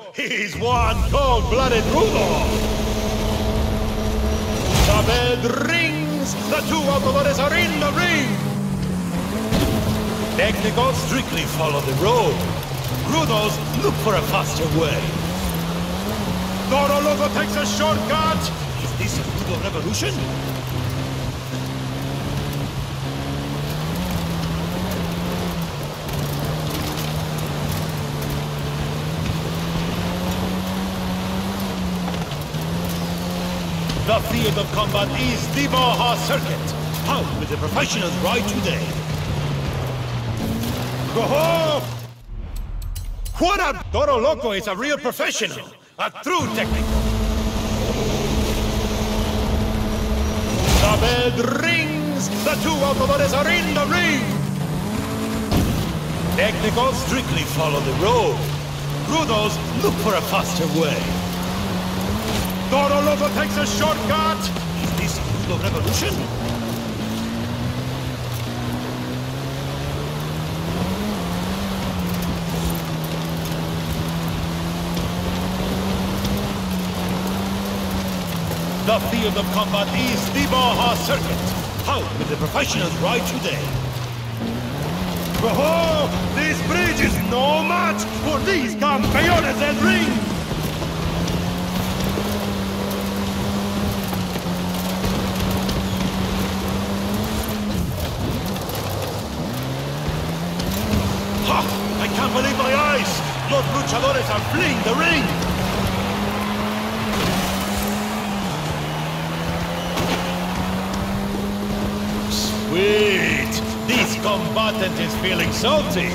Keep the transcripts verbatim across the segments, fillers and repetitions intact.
He's one cold-blooded Rudo! The bell rings! The two Autobots are in the ring! Technicals strictly follow the road. Rudos look for a faster way. Toro Loco takes a shortcut! Is this a Rudo revolution? The field of combat is the Baja Circuit. How will the professionals ride today? Oh! What a... Toro Loco is a real professional. A true technical. The bell rings. The two Autobots are in the ring. Technicals strictly follow the road. Rudos look for a faster way. Toro Loco takes a shortcut! Is this a Rudo revolution? The field of combat is the Baja Circuit. How will the professionals ride today? Oh, this bridge is no match for these campeones del ring! I can't believe my eyes! Los luchadores are fleeing the ring! Sweet! This combatant is feeling salty!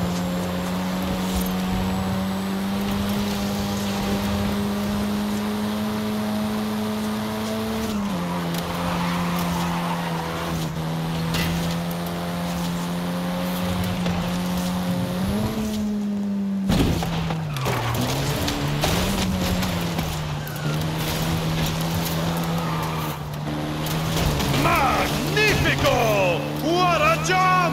What a jump!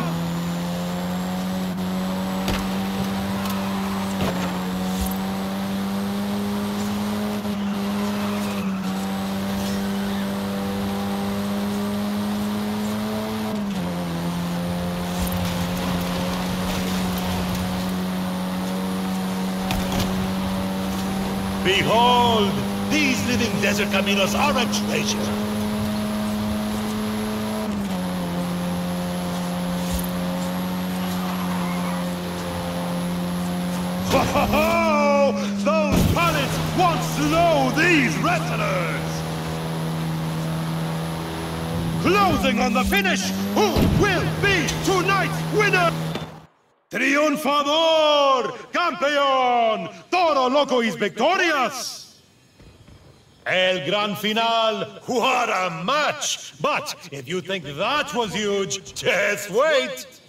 Behold! These living desert caminos are a treasure! Ho-ho-ho! Those pallets won't slow these wrestlers! Closing on the finish, who will be tonight's winner? Triunfador! Campeón! Toro Loco is victorious! El Gran Final! What a match! But if you think that was huge, just wait!